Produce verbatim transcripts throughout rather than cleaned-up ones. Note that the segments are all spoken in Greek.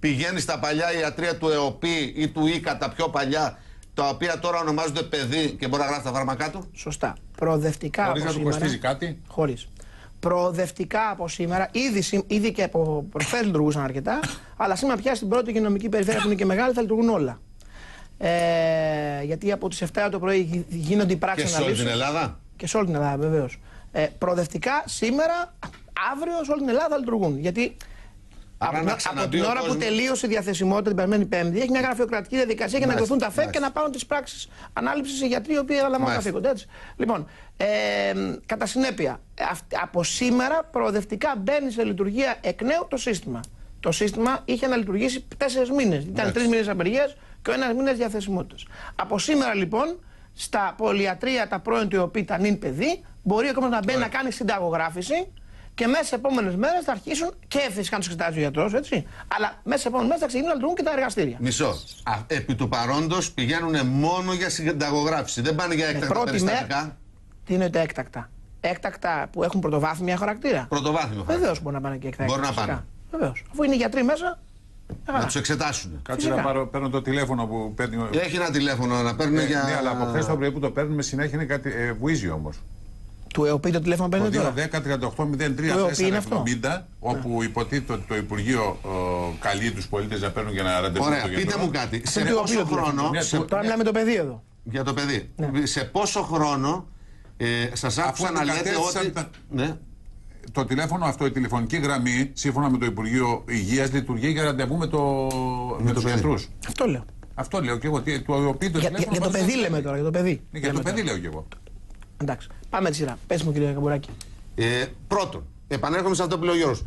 πηγαίνει στα παλιά ιατρία του ΕΟΠΗ ή του ΙΚΑ, τα πιο παλιά, τα οποία τώρα ονομάζονται παιδί και μπορεί να γράφει τα φάρμακά του. Σωστά. Προοδευτικά χωρίς από να του σήμερα. κοστίζει κάτι. Χωρίς. Προοδευτικά από σήμερα, ήδη, ήδη και από προχθές λειτουργούσαν αρκετά, αλλά σήμερα πια στην πρώτη υγειονομική περιφέρεια που είναι και μεγάλη θα λειτουργούν όλα. Ε, γιατί από τις επτά το πρωί γίνονται οι πράξεις αναλύσεις. Και σε όλη την Ελλάδα. Και σε όλη την Ελλάδα, βεβαίως. Ε, προοδευτικά σήμερα, αύριο σε όλη την Ελλάδα θα λειτουργούν. Γιατί από, από την ώρα κόσμος... που τελείωσε η διαθεσιμότητα την περασμένη Πέμπτη, έχει μια γραφειοκρατική διαδικασία για να εκδοθούν τα ΦΕΚ και να πάρουν τις πράξεις ανάληψης οι γιατροί οι οποίοι αναλαμβάνουν καθήκοντα. Λοιπόν, ε, κατά συνέπεια, από σήμερα προοδευτικά μπαίνει σε λειτουργία εκ νέου το σύστημα. Το σύστημα είχε να λειτουργήσει τέσσερις μήνες. Ήταν τρεις μήνες απεργίας και ο ένας μήνας διαθεσιμότητας. Από σήμερα λοιπόν, στα πολυιατρία, τα πρώην του ΕΟΠΗ, τα νυν παιδί, μπορεί ο κόσμος να μπαίνει να κάνει συνταγογράφηση. Και μέσα σε επόμενες μέρες θα αρχίσουν και φυσικά να τους εξετάζει ο γιατρός, έτσι. Αλλά μέσα σε επόμενες μέρες θα ξεκινούν να λειτουργούν και τα εργαστήρια. Μισό. Α, επί του παρόντος πηγαίνουν μόνο για συνταγογράφηση. Δεν πάνε για έκτακτα περιστατικά. Με... Τι είναι τα έκτακτα. Έκτακτα που έχουν πρωτοβάθμια χαρακτήρα. Πρωτοβάθμιο χαρακτήρα. Βεβαίως μπορεί να πάνε και έκτακτα. Μπορεί να πάνε. Βεβαίως. Αφού είναι οι γιατροί μέσα. Να τους εξετάσουν. Κάτσε να πάρω, παίρνω το τηλέφωνο που παίρνει. Έχει ένα τηλέφωνο να παίρνει ε, για. Ναι, αλλά από χθες το πρωί που το παίρνουμε συνέχεια είναι κάτι ε, βουίζει όμως. Του ΕΟΠΗ το τηλέφωνο παίρνει τώρα. Το δύο δέκα τριάντα οκτώ μηδέν τρία τέσσερα εβδομήντα, όπου ναι. υποτίθεται ότι το Υπουργείο ο, καλεί τους πολίτες να παίρνουν για να ραντεβού. Ωραία, το πείτε μου κάτι. Σε, σε πόσο χρόνο. Ναι, σε... Τώρα μιλάμε το παιδί εδώ. Για το παιδί. Ναι. Σε πόσο χρόνο ε, σας άκουσα να λέτε ότι. Τα... Ναι. Το τηλέφωνο αυτό, η τηλεφωνική γραμμή, σύμφωνα με το Υπουργείο Υγείας, λειτουργεί για ραντεβού με, το... με, με τους γιατρούς. Αυτό λέω. Αυτό λέω και εγώ. Το, το, το για, για, για το παιδί λέμε τώρα, για το παιδί. Ναι, για το παιδί λέω και εγώ. Εντάξει, πάμε τη σειρά. Πες μου, κύριε Καμπουράκη. Ε, πρώτον, επανέρχομαι σε αυτό που λέει ο Γιώργος.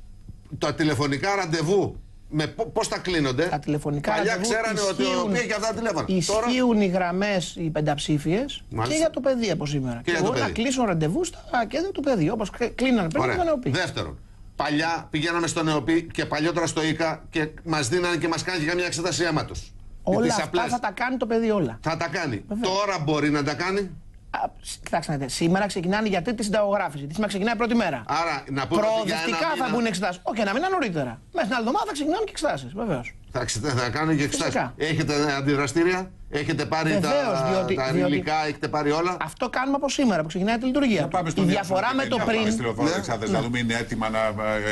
Τα τηλεφωνικά ραντεβού, πώς τα κλείνονται. Τα τηλεφωνικά παλιά ραντεβού ξέρανε ότι ο οποίος έχει αυτά τα τηλέφωνα. Ισχύουν τώρα... οι γραμμές, οι πενταψήφιες και για το παιδί από σήμερα. Και, και μπορούν να κλείσουν ραντεβού στα κέντρα του παιδιού, όπως κλείνανε πριν τον ΕΟΠΗ. Δεύτερον, παλιά πηγαίναμε στον ΕΟΠΗ και παλιότερα στο ΙΚΑ και μας δίνανε και μας κάνανε και καμιά εξέταση αίματος. Όλα αυτά απλές. Θα τα κάνει το παιδί όλα. Θα τα κάνει. Βεβαίως. Τώρα μπορεί να τα κάνει. Κοιτάξτε να δείτε, σήμερα ξεκινάνε για τρίτη συνταγογράφηση. Τι σήμερα ξεκινάει πρώτη μέρα. Άρα να πούμε προοδευτικά θα μπουν εξετάσεις. Όχι, να μήνα νωρίτερα. Μέσα στην άλλη εβδομάδα θα ξεκινάνε και εξετάσεις. Βεβαίως. Θα, θα κάνουν και εξετάσεις. Έχετε αντιδραστήρια, έχετε πάρει βεβαίως, τα, διότι, τα διότι... υλικά, έχετε πάρει όλα. Αυτό κάνουμε από σήμερα που ξεκινάει τη λειτουργία. Η διαφορά με το πριν. Να δούμε είναι έτοιμα να,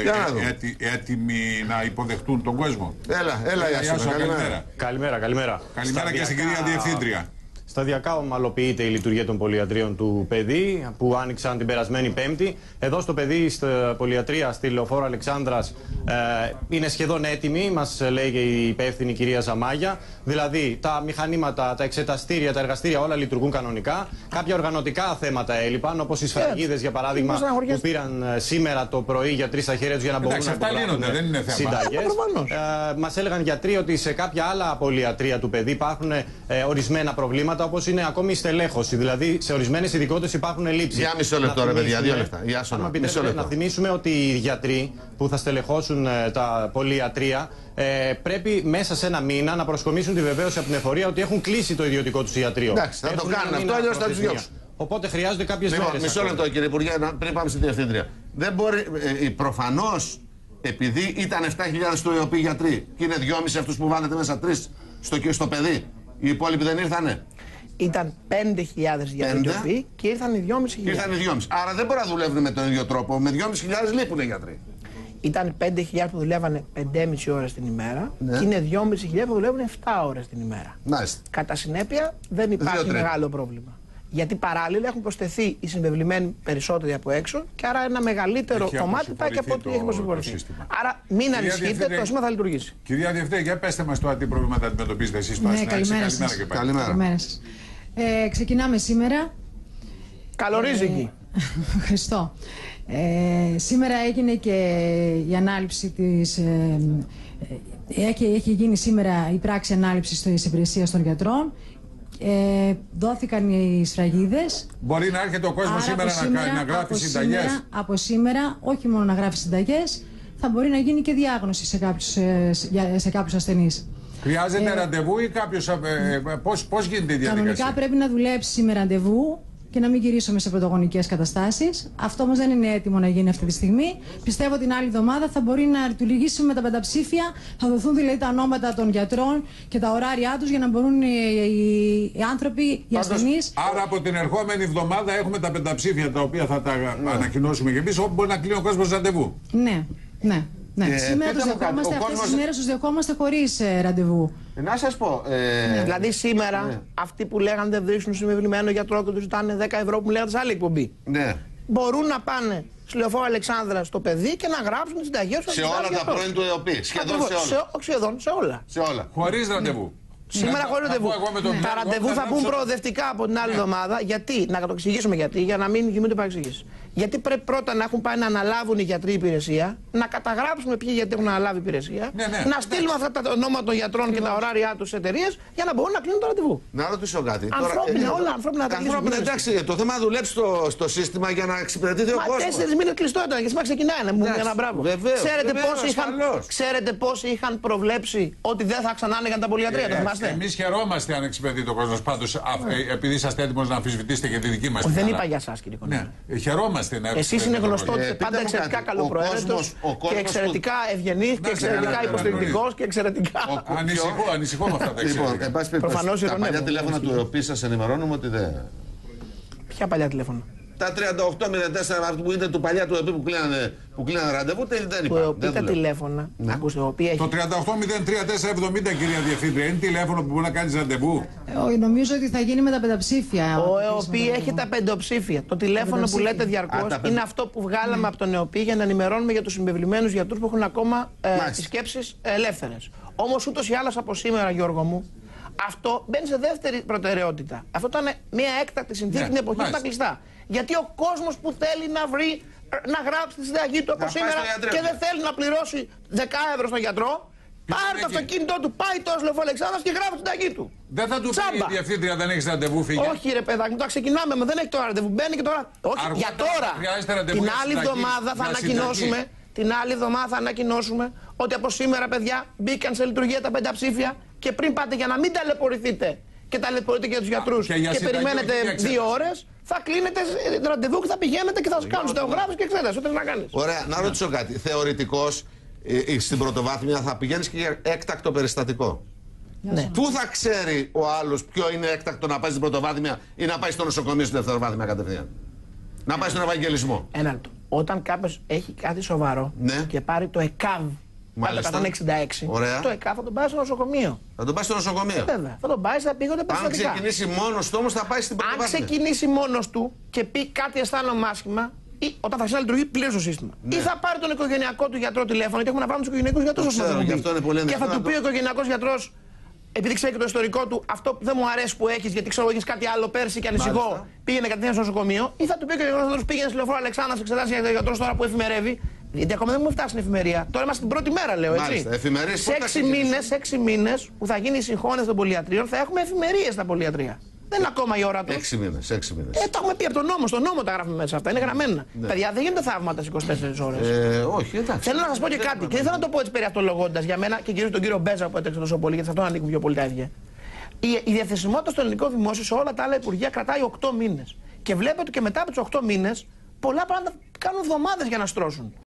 έτοιμοι να υποδεχτούν τον κόσμο. Έλα, έλα, Ιάσονα, καλημέρα. Καλημέρα, καλημέρα. Καλημέρα και στην κυρία Διευθύντρια. Σταδιακά ομαλοποιείται η λειτουργία των πολυιατρίων του παιδί που άνοιξαν την περασμένη Πέμπτη. Εδώ στο παιδί, στη πολυιατρία στη Λεωφόρο Αλεξάνδρας, ε, είναι σχεδόν έτοιμη, μας λέει και η υπεύθυνη κυρία Ζαμάγια. Δηλαδή, τα μηχανήματα, τα εξεταστήρια, τα εργαστήρια όλα λειτουργούν κανονικά. Κάποια οργανωτικά θέματα έλειπαν, όπως οι σφραγίδες για παράδειγμα, που πήραν σήμερα το πρωί γιατροί στα χέρια τους για να μπορούν να υπογράφουν συνταγές. Ε, μας έλεγαν γιατροί ότι σε κάποια άλλα πολυιατρία του παιδί υπάρχουν ε, ορισμένα προβλήματα, όπως είναι ακόμη η στελέχωση. Δηλαδή, σε ορισμένες ειδικότητες υπάρχουν ελλείψεις. Για μισό λεπτό, ρε παιδιά, δύο λεπτά. Αν επιτρέπετε, να θυμίσουμε ότι οι γιατροί που θα στελεχώσουν ε, τα πολυιατρία ε, πρέπει μέσα σε ένα μήνα να προσκομίσουν τη βεβαίωση από την εφορία ότι έχουν κλείσει το ιδιωτικό τους ιατρείο. Εντάξει, θα το κάνουν αυτό, αλλιώς θα τους διώξουν. Οπότε χρειάζονται κάποιες λοιπόν, μέρες. Μισό λεπτό, κύριε Υπουργέ, πριν πάμε στη Διευθύντρια. Δεν μπορεί, ε, προφανώς, επειδή ήταν επτά χιλιάδες του ΕΟΠΗ γιατροί και είναι δυόμισι αυτούς που βάλετε μέσα, τρεις στο, στο παιδί, οι υπόλοιποι δεν ήρθανε. Ήταν πέντε χιλιάδες γιατροί και ήρθαν οι δυόμισι χιλιάδες. Ήρθαν οι δυόμισι. Άρα δεν μπορεί να δουλεύουν με τον ίδιο τρόπο. Με δυόμισι χιλιάδες λείπουν οι γιατροί. Ήταν πέντε χιλιάδες που δουλεύανε πέντε και μισή ώρες την ημέρα, ναι. Και είναι δυόμισι χιλιάδες που δουλεύουν επτά ώρες την ημέρα. Μάλιστα. Κατά συνέπεια δεν υπάρχει μεγάλο πρόβλημα. Γιατί παράλληλα έχουν προσθεθεί οι συμβεβλημένοι περισσότεροι από έξω και άρα ένα μεγαλύτερο έχει κομμάτι πάει και από ό,τι έχει προσυμφορηθεί. Άρα μην ανησυχείτε, το σύστημα θα λειτουργήσει. Κυρία Διευθυντή, για πέστε μας τώρα τι προβλήματα αντιμετωπίζετε εσείς στο ναι, καλημέρα, καλημέρα και πάλι. Καλημέρα. Καλημέρα σας. Ε, ξεκινάμε σήμερα. Καλορίζικη. Ε, Χριστό. Ε, σήμερα έγινε και η ανάληψη της... Ε, ε, έχει, έχει γίνει σήμερα η πράξη ανάληψης της υπηρεσίας των γιατρών. Ε, δόθηκαν οι σφραγίδες. Μπορεί να έρχεται ο κόσμος σήμερα, σήμερα να, να γράφει συνταγές. Σήμερα, από σήμερα, όχι μόνο να γράφει συνταγές, θα μπορεί να γίνει και διάγνωση σε κάποιους, σε, σε κάποιους ασθενείς. Χρειάζεται ε, ραντεβού ή κάποιος. Ε, πώς, πώς γίνεται η διαδικασία? Κανονικά πρέπει να δουλέψει με ραντεβού και να μην γυρίσουμε σε πρωτογονικές καταστάσεις. Αυτό όμως δεν είναι έτοιμο να γίνει αυτή τη στιγμή. Πιστεύω την άλλη εβδομάδα θα μπορεί να λειτουργήσει με τα πενταψήφια, θα δοθούν δηλαδή τα ονόματα των γιατρών και τα ωράρια τους για να μπορούν οι, οι, οι άνθρωποι, οι ασθενείς. Άρα από την ερχόμενη εβδομάδα έχουμε τα πενταψήφια τα οποία θα τα ναι. ανακοινώσουμε και εμείς, όπου μπορεί να κλείνει ο κόσμος ραντεβού. Ναι, ναι. Ναι, ε, σήμερα τους δεχόμαστε, αυτές τις μέρες τους δεχόμαστε χωρίς ε, ραντεβού. Να σας πω. Ε, ναι. Δηλαδή σήμερα ναι. αυτοί που λέγανε δεν βρίσκουν συμβεβλημένο γιατρό και τους ζητάνε δέκα ευρώ που μου λέγανε σε άλλη εκπομπή. Ναι. Μπορούν να πάνε στη Λεωφόρο Αλεξάνδρα στο παιδί και να γράψουν τις συνταγές τους. Σε όλα τα πρώην του ΕΟΠΗ. Σχεδόν σε όλα. Σε, σχεδόν σε όλα. Σε όλα. Χωρίς ραντεβού. Σήμερα χωρίς ραντεβού. Τα ραντεβού θα μπουν προοδευτικά από την άλλη εβδομάδα. Γιατί, να το εξηγήσουμε γιατί, για να μην γίνονται παρεξηγήσεις. Γιατί πρέπει πρώτα να έχουν πάει να αναλάβουν οι γιατροί υπηρεσία, να καταγράψουμε ποιοι γιατροί έχουν αναλάβει υπηρεσία, ναι, ναι, να στείλουμε αυτά τα ονόματα των γιατρών και τα ωράρια τους στις εταιρείες για να μπορούν να κλείνουν το ραντεβού. Να ρωτήσω κάτι. Ανθρώπινα, όλα ανθρώπινα τα ανθρώπινα, εντάξει, το θέμα να δουλέψει στο, στο σύστημα για να εξυπηρετείται ο κόσμος. Τέσσερις μήνες κλειστό ήταν και σήμερα ξεκινάει να μου ένα μπράβο. Βεβαίως, ξέρετε, βεβαίως, πόσοι είχαν, ξέρετε πόσοι είχαν προβλέψει ότι δεν θα ξανά άνοιγαν τα πολυιατρία, το θυμάστε. Εμείς χαιρόμαστε αν εξυπηρετείται ο κόσμος. Πάντως, επειδή είσαστε έτοιμος να αμφισβητήσετε και τη δική μας. Δεν είπα για εσάς, κύριε Κονέλη. Χαιρόμαστε να εσείς είναι γνωστό ότι είστε πάντα εξαιρετικά καλοπροαίρετος και εξαιρετικά ευγενής και εξαιρετικά υποστηρικτικός και εξαιρετικά. Ανησυχώ, ανησυχώ με αυτά τα εξαιρετικά. Προφανώς τα παλιά τηλέφωνα του ΕΟΠΗ σας ενημερώνουμε ότι δεν. Ποια παλιά τηλέφωνα? Τα τριάντα οκτώ μηδέν τέσσερα που είναι του παλιά του ΕΟΠΗ που κλείνανε, που κλείνανε ραντεβού, δεν υπάρχει. υπάρχουν. Τα τηλέφωνα. Ναι. Ακούστε, ο έχει... Το τριάντα οκτώ μηδέν τρία τέσσερα εβδομήντα, κυρία Διευθύντρια, είναι τηλέφωνο που μπορεί να κάνεις ραντεβού. Ε, νομίζω ότι θα γίνει με τα πενταψήφια. Ο ΕΟΠΗ έχει τα πεντοψήφια. Το τηλέφωνο που λέτε διαρκώς είναι αυτό που βγάλαμε mm. από τον ΕΟΠΗ για να ενημερώνουμε για τους συμπευλημένους γιατρούς που έχουν ακόμα ε, τις σκέψεις ελεύθερες. Όμως ούτως ή άλλως από σήμερα, Γιώργο μου, αυτό μπαίνει σε δεύτερη προτεραιότητα. Αυτό ήταν μια έκτακτη συνθήκη ναι, την εποχή που ήταν κλειστά. Γιατί ο κόσμος που θέλει να βρει, να γράψει τη συνταγή του από σήμερα και δεν θέλει να πληρώσει δέκα ευρώ στον γιατρό, πάρει το αυτοκίνητό του, πάει το Λεωφόρο Αλεξάνδρας και γράφει τη συνταγή του. Δεν θα του πει η Διευθύντρια δεν έχει ραντεβού, φύγε. Όχι, ρε παιδάκι, τώρα ξεκινάμε, μα δεν έχει τώρα ραντεβού. Μπαίνει και τώρα. Όχι, αργότερα, για τώρα. Την άλλη εβδομάδα θα ανακοινώσουμε. Την άλλη εβδομάδα θα ανακοινώσουμε ότι από σήμερα, παιδιά, μπήκαν σε λειτουργία τα πενταψήφια και πριν πάτε για να μην ταλαιπωρηθείτε και ταλαιπωρείτε και τους γιατρούς και, και περιμένετε δύο ώρες, θα κλείνετε ραντεβού και θα πηγαίνετε και θα σας κάνουν στεογράφους και εξέταση. Ό,τι να κάνεις. Ωραία, να ρωτήσω κάτι. Θεωρητικώς ε, στην πρωτοβάθμια θα πηγαίνεις και για έκτακτο περιστατικό. Ναι. Πού θα ξέρει ο άλλος ποιο είναι έκτακτο να πάει στην πρωτοβάθμια ή να πάει στο νοσοκομείο στην δευτεροβάθμια κατευθείαν? Να πάει στον Ευαγγελισμό. Ένα λεπτό. Όταν κάποιος έχει κάτι σοβαρό ναι. και πάρει το ΕΚΑΒ εκατόν εξήντα έξι, ωραία. το ΕΚΑΒ θα τον πάει στο νοσοκομείο. Θα τον πάει στο νοσοκομείο. Ε, βέβαια. Θα τον πάει στα επίγοντα περιστατικά. Αν ξεκινήσει μόνος του όμως θα πάει στην πρωτοβάθμια. Αν ξεκινήσει μόνος του και πει κάτι αισθάνομαι άσχημα, ή όταν θα αρχίσει να λειτουργεί πλήρως το σύστημα. Ναι. Ή θα πάρει τον οικογενειακό του γιατρό τηλέφωνο, γιατί έχουμε να πάμε τους οικογενειακούς γιατρούς στο και θα του πει ο οικογενειακός γιατρός, επειδή ξέρει και το ιστορικό του, αυτό που δεν μου αρέσει που έχει, γιατί ξέρω ότι έχει κάτι άλλο πέρσι και ανησυχώ, μάλιστα, πήγαινε κατευθείαν στο νοσοκομείο, ή θα του πει και ο γιατρός πήγαινε στη Λεωφόρο Αλεξάνδρα, εξετάσει για τον γιατρό τώρα που εφημερεύει. Γιατί ακόμα δεν μου φτάσει στην εφημερία. Τώρα είμαστε την πρώτη μέρα, λέω έτσι. Μάλιστα, εφημερίες, σε έξι μήνες, έξι μήνες που θα γίνει η συγχώνευση των πολυιατρίων, θα έχουμε εφημερίες στα πολυιατρία. Δεν είναι ακόμα η ώρα του. Έξι μήνες, έξι μήνες. Ε, το έχουμε πει από τον νόμο. Στον νόμο τα γράφουμε μέσα αυτά. Είναι γραμμένα. Ναι. Παιδιά, δεν γίνονται θαύματα στις είκοσι τέσσερις ώρες. Ε, όχι, εντάξει. Θέλω να σας πω και κάτι. Και δεν θέλω να το πω έτσι περιαυτολογώντας για μένα και κυρίως τον κύριο Μπέζα που έτρεξε τόσο πολύ, γιατί σε αυτό ανήκουν πιο πολύ τα ίδια. Η, η διαθεσιμότητα στο ελληνικό δημόσιο σε όλα τα άλλα υπουργεία κρατάει οκτώ μήνες. Και βλέπετε ότι και μετά από τους οκτώ μήνες πολλά πράγματα κάνουν εβδομάδες για να στρώσουν.